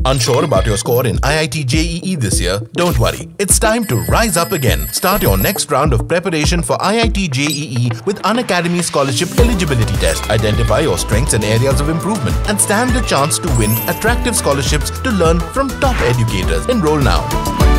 Unsure about your score in IIT JEE this year? Don't worry. It's time to rise up again. Start your next round of preparation for IIT JEE with Unacademy Scholarship Eligibility Test. Identify your strengths and areas of improvement and stand a chance to win attractive scholarships to learn from top educators. Enroll now.